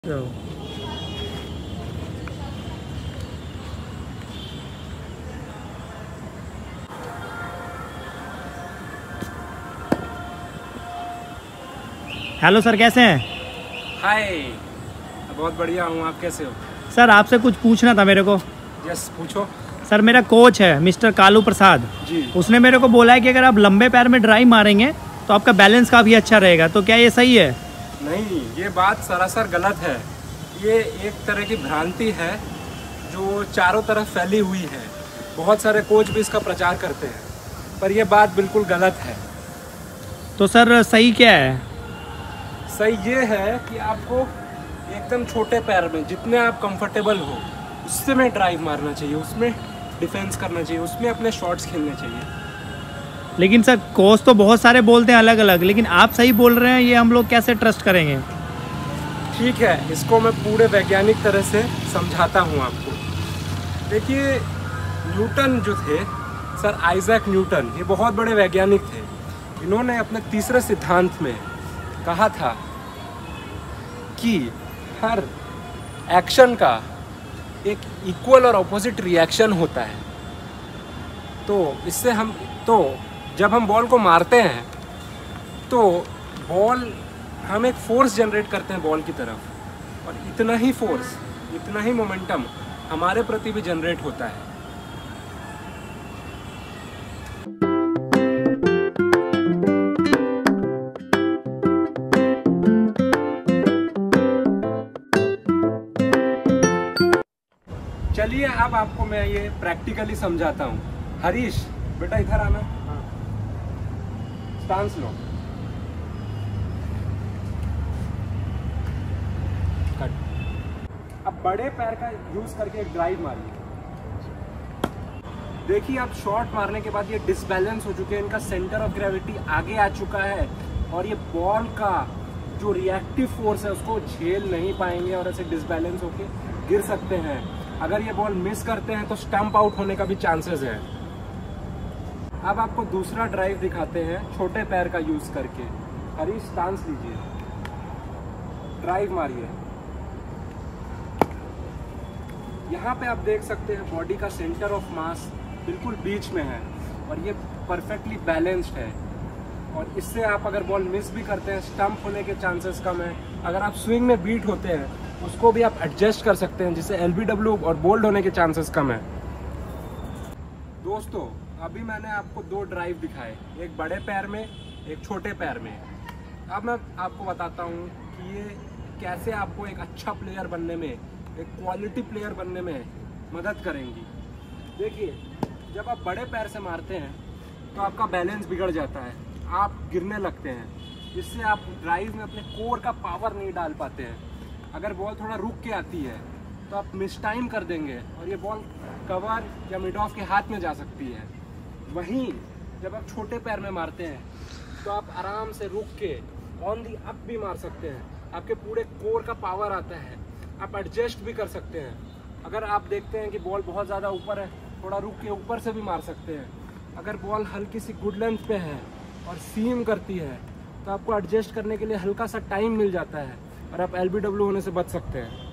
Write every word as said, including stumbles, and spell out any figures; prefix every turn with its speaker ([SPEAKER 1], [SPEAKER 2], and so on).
[SPEAKER 1] तो hello sir, कैसे हैं?
[SPEAKER 2] हाय, बहुत बढ़िया हूँ। आप कैसे हो?
[SPEAKER 1] सर आपसे कुछ पूछना था मेरे को।
[SPEAKER 2] यस, पूछो।
[SPEAKER 1] सर मेरा कोच है मिस्टर कालू प्रसाद
[SPEAKER 2] जी।
[SPEAKER 1] उसने मेरे को बोला है कि अगर आप लंबे पैर में ड्राइव मारेंगे तो आपका बैलेंस काफ़ी अच्छा रहेगा, तो क्या ये सही है?
[SPEAKER 2] नहीं, ये बात सरासर गलत है। ये एक तरह की भ्रांति है जो चारों तरफ फैली हुई है। बहुत सारे कोच भी इसका प्रचार करते हैं, पर यह बात बिल्कुल गलत है।
[SPEAKER 1] तो सर सही क्या है?
[SPEAKER 2] सही ये है कि आपको एकदम छोटे पैर में जितने आप कंफर्टेबल हो उससे में ड्राइव मारना चाहिए, उसमें डिफेंस करना चाहिए, उसमें अपने शॉट्स खेलने चाहिए।
[SPEAKER 1] लेकिन सर कोच तो बहुत सारे बोलते हैं अलग अलग, लेकिन आप सही बोल रहे हैं, ये हम लोग कैसे ट्रस्ट करेंगे?
[SPEAKER 2] ठीक है, इसको मैं पूरे वैज्ञानिक तरह से समझाता हूँ आपको। देखिए, न्यूटन जो थे, सर आइजैक न्यूटन, ये बहुत बड़े वैज्ञानिक थे। इन्होंने अपने तीसरे सिद्धांत में कहा था कि हर एक्शन का एक इक्वल और ऑपोजिट रिएक्शन होता है। तो इससे हम तो जब हम बॉल को मारते हैं तो बॉल हम एक फोर्स जनरेट करते हैं बॉल की तरफ, और इतना ही फोर्स, इतना ही मोमेंटम हमारे प्रति भी जनरेट होता है। चलिए अब आपको मैं ये प्रैक्टिकली समझाता हूँ। हरीश बेटा, इधर आना। स्टांस लो। कट। अब बड़े पैर का यूज करके एक ड्राइव मारिए। देखिए, आप शॉट मारने के बाद ये डिसबैलेंस हो चुके हैं, इनका सेंटर ऑफ ग्रेविटी आगे आ चुका है, और ये बॉल का जो रिएक्टिव फोर्स है उसको झेल नहीं पाएंगे और ऐसे डिसबैलेंस होके गिर सकते हैं। अगर ये बॉल मिस करते हैं तो स्टंप आउट होने का भी चांसेस है। अब आपको दूसरा ड्राइव दिखाते हैं छोटे पैर का यूज करके। हरीश, स्टांस लीजिए, ड्राइव मारिए। यहाँ पे आप देख सकते हैं बॉडी का सेंटर ऑफ मास बिल्कुल बीच में है और ये परफेक्टली बैलेंस्ड है, और इससे आप अगर बॉल मिस भी करते हैं स्टंप होने के चांसेस कम है। अगर आप स्विंग में बीट होते हैं उसको भी आप एडजस्ट कर सकते हैं, जिससे एल बी डब्ल्यू और बोल्ड होने के चांसेस कम है। दोस्तों, अभी मैंने आपको दो ड्राइव दिखाए, एक बड़े पैर में, एक छोटे पैर में। अब मैं आपको बताता हूँ कि ये कैसे आपको एक अच्छा प्लेयर बनने में, एक क्वालिटी प्लेयर बनने में मदद करेंगी। देखिए, जब आप बड़े पैर से मारते हैं तो आपका बैलेंस बिगड़ जाता है, आप गिरने लगते हैं, जिससे आप ड्राइव में अपने कोर का पावर नहीं डाल पाते हैं। अगर बॉल थोड़ा रुक के आती है तो आप मिस टाइम कर देंगे और ये बॉल कवर या मिड ऑफ के हाथ में जा सकती है। वहीं जब आप छोटे पैर में मारते हैं तो आप आराम से रुक के ऑन दी अप भी मार सकते हैं, आपके पूरे कोर का पावर आता है, आप एडजस्ट भी कर सकते हैं। अगर आप देखते हैं कि बॉल बहुत ज़्यादा ऊपर है, थोड़ा रुक के ऊपर से भी मार सकते हैं। अगर बॉल हल्की सी गुड लेंथ पे है और सीम करती है तो आपको एडजस्ट करने के लिए हल्का सा टाइम मिल जाता है और आप एल बी डब्ल्यू होने से बच सकते हैं।